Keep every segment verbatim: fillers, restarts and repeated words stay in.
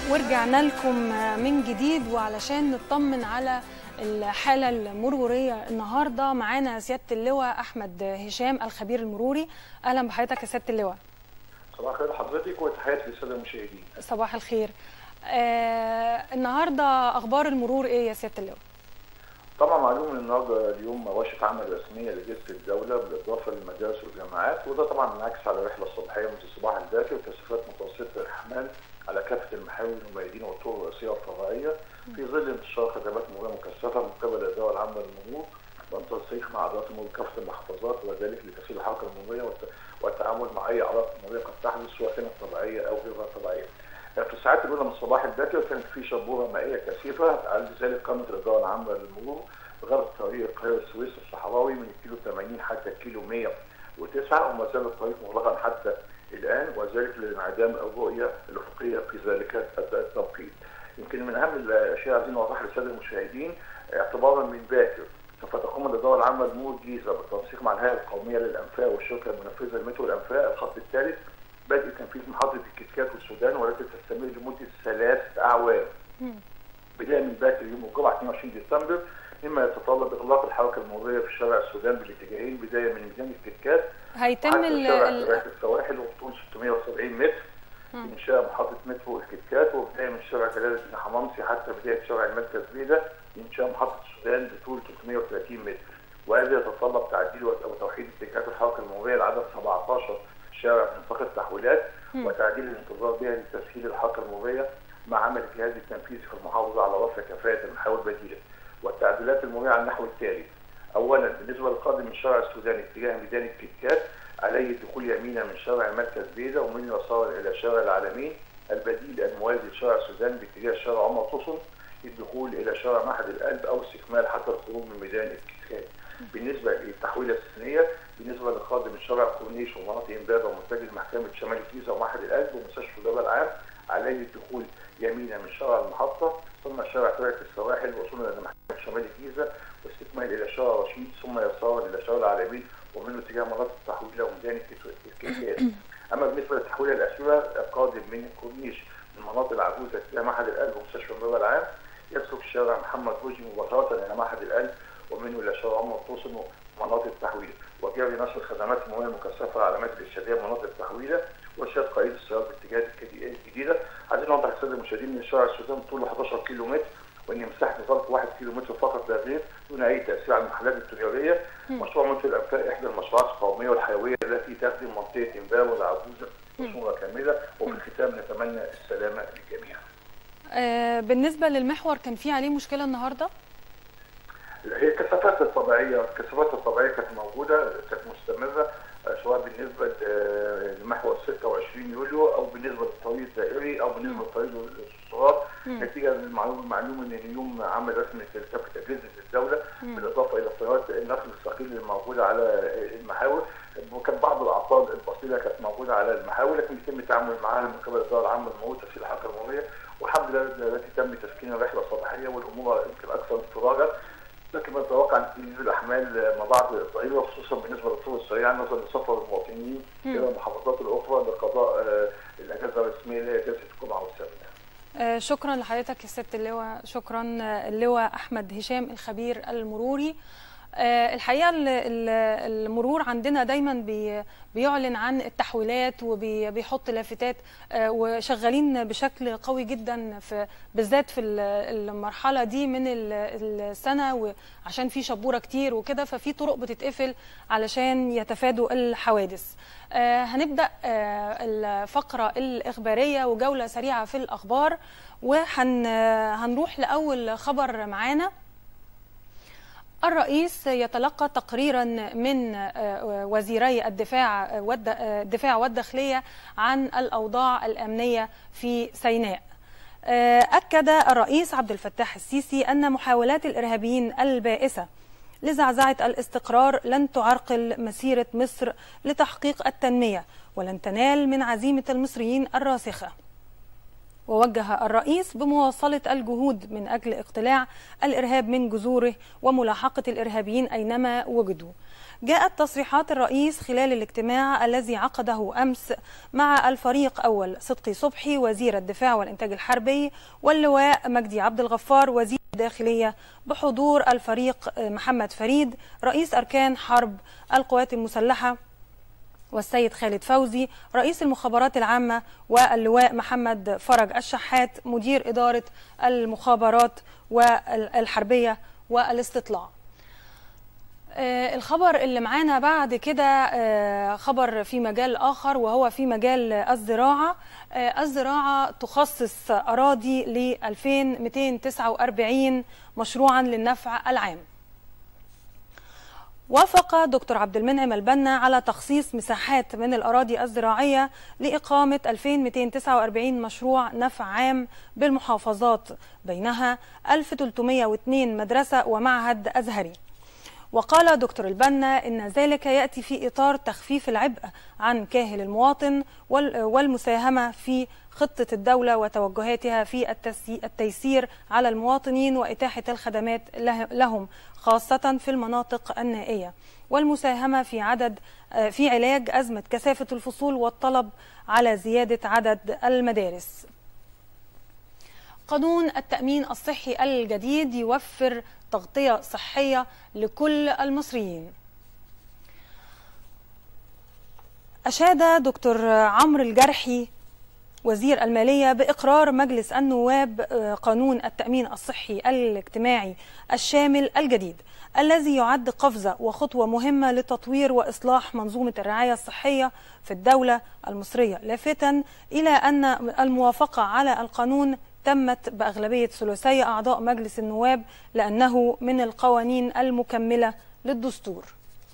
ورجعنا لكم من جديد وعلشان نطمن على الحالة المرورية. النهاردة معانا سيادة اللواء أحمد هشام الخبير المروري. أهلا بحضرتك يا سيادة اللواء. صباح الخير لحضرتك وتحياتي للسادة المشاهدين. صباح الخير. آه النهاردة أخبار المرور إيه يا سيادة اللواء؟ طبعا معلوم ان النهارده اليوم ورشه عمل رسميه لاجهزه الدوله بالاضافه للمدارس والجامعات، وده طبعا منعكس على الرحله الصباحيه منذ الصباح الباكر وكثافات متوسطه الاحمال على كافه المحاور والميادين والطرق الرئيسيه والفرعيه في ظل انتشار خدمات مروريه مكثفه من قبل الاداره العامه للمرور والتنسيق مع ادارات المرور كافه المحافظات، وذلك لتسهيل الحركه المروريه والتعامل مع اي اعراض مروريه قد تحدث سواء كانت طبيعيه او غير طبيعيه. في الساعات الاولى من الصباح الباكر كانت في شبوره مائيه كثيفه، على ذلك قامت الاداره العامه للمرور بغرض طريق القاهره السويس الصحراوي من الكيلو ثمانين حتى الكيلو مئة وتسعة، وما زال الطريق مغلقا حتى الان، وذلك لانعدام الرؤيه الافقيه في ذلك التوقيت. يمكن من اهم الاشياء عايزين نوضحها للساده المشاهدين اعتبارا من باكر سوف تقوم الاداره العامه للمرور الجيزه بالتنسيق مع الهيئه القوميه للانفاق والشركه المنفذه لمترو الانفاق الخط الثالث بدء تنفيذ محطه الكتكات والسودان، والتي تستمر لمده ثلاث اعوام بدايه من باكر يوم الجمعه اثنين وعشرين ديسمبر، مما يتطلب اغلاق الحركه المروريه في شارع السودان بالاتجاهين بدايه من ميدان الكتكات هيتم شارع السواحل وبطول ستمئة وسبعين متر انشاء محطه مترو الكتكات، وبدايه من شارع جلال الدين حمامسي حتى بدايه شارع المركز بيدا انشاء محطه السودان بطول ثلاثمئة وثلاثين متر، وهذا يتطلب تعديل وتوحيد اتجاهات الحركه المروريه لعدد سبعة عشر شارع في منطقه التحويلات وتعديل الانتظار بها لتسهيل الحركه المروريه مع عمل الجهاز التنفيذي في المحافظه على رفع كفاءه المحاور البديله. والتعديلات المروريه على النحو التالي: اولا بالنسبه للقادم من شارع السودان اتجاه ميدان الكتكات عليه الدخول يمينا من شارع المركز بيدا ومن يسار الى شارع العالمين، البديل الموازي لشارع السودان باتجاه شارع عمر طوسن الدخول الى شارع معهد القلب او استكمال حتى الخروج من ميدان الكتكات. بالنسبه للتحويله الثانيه بالنسبه للقادم من شارع كورنيش ومناطق امبابه ومتجه محكمه شمال الجيزه ومعهد القلب ومستشفى الجبل العام عليه الدخول يمينا من شارع المحطه ثم شارع ترعه السواحل وصولا الى محكمه شمال الجيزه واستكمال الى شارع رشيد ثم يسار الى شارع العالمين ومنه اتجاه مناطق التحويله وميدان الكتكات. اما بالنسبه للتحويله الاخيره القادم من الكورنيش من مناطق العجوزه اتجاه معهد القلب ومستشفى الجبل العام يسلك شارع محمد روجي مباشره الى معهد القلب ومنه الى شارع عمر طوسن ومناطق التحويله، وجاري نشر الخدمات المروريه المكثفه على علامات الارشاديه مناطق التحويله وارشاد قائد السيارات باتجاهات الجديده. عايزين نوضح للساده المشاهدين ان شارع السودان طوله إحدى عشر كيلو متر وان مساحه نطاق واحد كيلو متر فقط لا غير دون اي تاثير على المحلات التجاريه. مشروع مترو الانفاق احدى المشروعات القوميه والحيويه التي تخدم منطقه امبابه والعجوزه بصوره كامله، وفي الختام نتمنى السلامه للجميع. آه بالنسبه للمحور كان في عليه مشكله النهارده؟ هي الكثافات الطبيعيه، الكثافات الطبيعيه كانت موجوده كانت مستمره سواء بالنسبه لمحور ستة وعشرين يوليو او بالنسبه للطريق الدائري او بالنسبه للطريق الصغار، نتيجه للمعلوم المعلوم ان اليوم عمل رسمي لكافه اجهزه الدوله بالاضافه الى سيارات النقل الثقيل الموجوده على المحاور، وكان بعض الاعطال البسيطه كانت موجوده على المحاور لكن يتم التعامل معها من قبل الاداره العامه للمرور تسهيل الحركه المروريه، والحمد لله التي تم تسكين الرحله الصباحيه والامور يمكن اكثر انفراجا، لكن بنتوقع ان تزيد الاحمال مع بعض الظهيره خصوصا بالنسبه للطرق السريعه نظرا لسفر المواطنين الى المحافظات الاخرى لقضاء الاجازه الرسميه اللي هي اجازه الجمعه والسبت. آه شكرا لحضرتك يا سياده اللواء. شكرا اللواء احمد هشام الخبير المروري. آه الحقيقه المرور عندنا دايما بي بيعلن عن التحويلات وبيحط لافتات آه وشغالين بشكل قوي جدا في بالذات في المرحله دي من السنه وعشان في شبوره كتير وكده، ففي طرق بتتقفل علشان يتفادوا الحوادث. آه هنبدا آه الفقره الاخباريه وجوله سريعه في الاخبار، وهنروح لاول خبر معانا. الرئيس يتلقى تقريرا من وزيري الدفاع والدفاع والداخلية عن الأوضاع الأمنية في سيناء. أكد الرئيس عبد الفتاح السيسي أن محاولات الإرهابيين البائسة لزعزعة الاستقرار لن تعرقل مسيرة مصر لتحقيق التنمية ولن تنال من عزيمة المصريين الراسخة. ووجه الرئيس بمواصلة الجهود من أجل اقتلاع الإرهاب من جذوره وملاحقة الإرهابيين أينما وجدوا. جاءت تصريحات الرئيس خلال الاجتماع الذي عقده أمس مع الفريق أول صدقي صبحي وزير الدفاع والإنتاج الحربي، واللواء مجدي عبد الغفار وزير الداخلية، بحضور الفريق محمد فريد رئيس أركان حرب القوات المسلحة، والسيد خالد فوزي رئيس المخابرات العامة، واللواء محمد فرج الشحات مدير إدارة المخابرات والحربية والاستطلاع. الخبر اللي معانا بعد كده خبر في مجال آخر، وهو في مجال الزراعة. الزراعة تخصص أراضي ل ألفين ومئتين وتسعة وأربعين مشروعا للنفع العام. وافق دكتور عبد المنعم البنا على تخصيص مساحات من الأراضي الزراعية لإقامة ألفين ومئتين وتسعة وأربعين مشروع نفع عام بالمحافظات، بينها ألف وثلاثمئة واثنين مدرسة ومعهد أزهري. وقال دكتور البنا إن ذلك يأتي في إطار تخفيف العبء عن كاهل المواطن والمساهمة في خطة الدولة وتوجهاتها في التيسير على المواطنين وإتاحة الخدمات لهم خاصة في المناطق النائية، والمساهمة في عدد في علاج أزمة كثافة الفصول والطلب على زيادة عدد المدارس. قانون التأمين الصحي الجديد يوفر تغطية صحية لكل المصريين. أشاد دكتور عمرو الجرحي وزير المالية بإقرار مجلس النواب قانون التأمين الصحي الاجتماعي الشامل الجديد، الذي يعد قفزة وخطوة مهمة لتطوير وإصلاح منظومة الرعاية الصحية في الدولة المصرية، لافتا إلى أن الموافقة على القانون تمت بأغلبية ثلثي أعضاء مجلس النواب، لأنه من القوانين المكملة للدستور.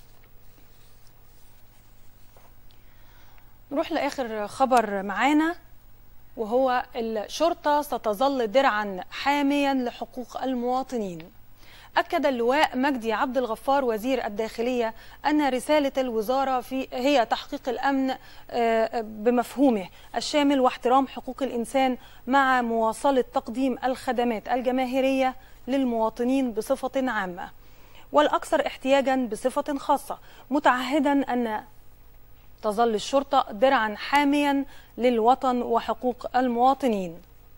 نروح لآخر خبر معانا، وهو الشرطة ستظل درعا حاميا لحقوق المواطنين. أكد اللواء مجدي عبد الغفار وزير الداخلية أن رسالة الوزارة في هي تحقيق الأمن بمفهومه الشامل واحترام حقوق الإنسان، مع مواصلة تقديم الخدمات الجماهيرية للمواطنين بصفة عامة والأكثر احتياجا بصفة خاصة، متعهدا أن تظل الشرطة درعا حاميا للوطن وحقوق المواطنين.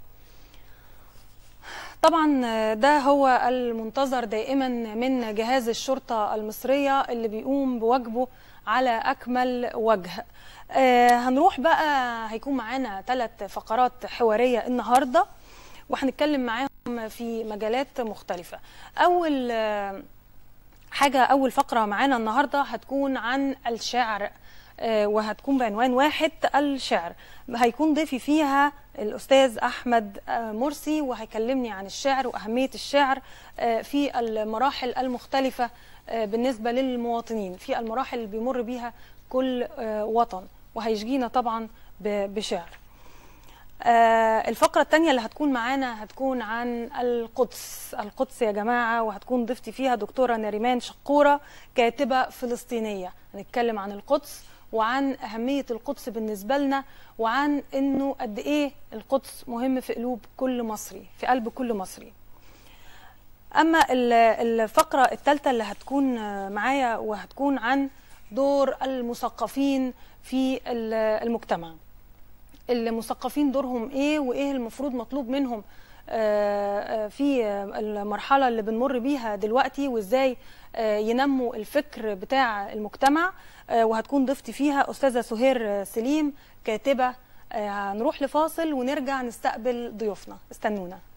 طبعا ده هو المنتظر دائما من جهاز الشرطة المصرية اللي بيقوم بواجبه على أكمل وجه. آه هنروح بقى، هيكون معانا ثلاث فقرات حوارية النهاردة، وهنتكلم معاهم في مجالات مختلفة. أول آه حاجة أول فقرة معانا النهاردة هتكون عن الشعر، وهتكون بعنوان واحد الشعر. هيكون ضيفي فيها الأستاذ أحمد مرسي، وهيكلمني عن الشعر وأهمية الشعر في المراحل المختلفة بالنسبة للمواطنين، في المراحل اللي بيمر بيها كل وطن، وهيشجينا طبعا بشعر. الفقرة الثانية اللي هتكون معانا هتكون عن القدس. القدس يا جماعة، وهتكون ضيفتي فيها دكتورة نريمان شقورة، كاتبة فلسطينية. هنتكلم عن القدس وعن أهمية القدس بالنسبة لنا، وعن إنه قد إيه القدس مهم في قلوب كل مصري، في قلب كل مصري. أما الفقرة الثالثة اللي هتكون معايا وهتكون عن دور المثقفين في المجتمع. المثقفين دورهم إيه، وإيه المفروض مطلوب منهم في المرحلة اللي بنمر بيها دلوقتي، وإزاي ينموا الفكر بتاع المجتمع. وهتكون ضيفتي فيها أستاذة سهير سليم، كاتبة. هنروح لفاصل ونرجع نستقبل ضيوفنا، استنونا.